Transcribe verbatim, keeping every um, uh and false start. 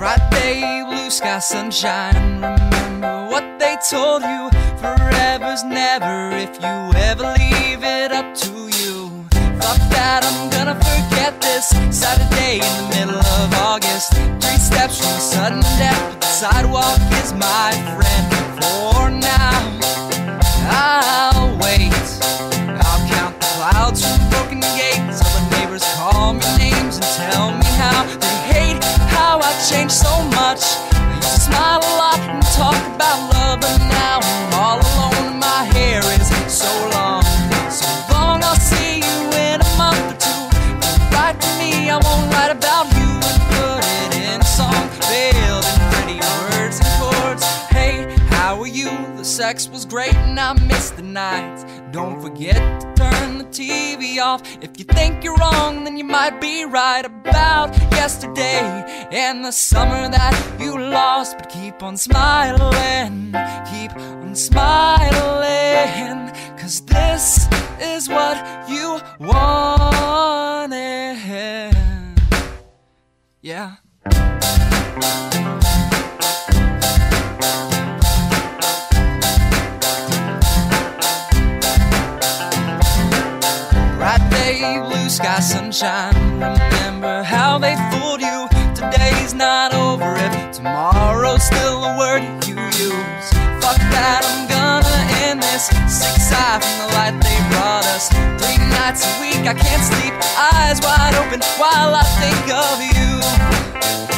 Bright day, blue sky, sunshine. Remember what they told you, forever's never if you ever leave it up to you. Fuck that, I'm gonna forget this Saturday in the middle of August. Three steps from a sudden death, but the sidewalk is my friend. For now, I'll wait. I'll count the clouds from broken gates. All the neighbors call me names and tell me how they hate how I changed so much. I used to smile a lot and talk about love, but now I'm all alone. My hair is so long, so long. I'll see you in a month or two. If you write to me, I won't write about you and put it in a song, veiled in pretty words and chords. Hey, how are you? The sex was great and I missed the nights. Don't forget to turn the T V off. If you think you're wrong, then you might be right about yesterday and the summer that you lost. But keep on smiling, keep on smiling, 'cause this is what you wanted. Yeah. Bright day, blue sky, sunshine. Remember how they fooled you. Today's not over if tomorrow's still a word you use. Fuck that, I'm gonna end this. Six eye from the light they brought us. Three nights a week I can't sleep, eyes wide open while I think of you.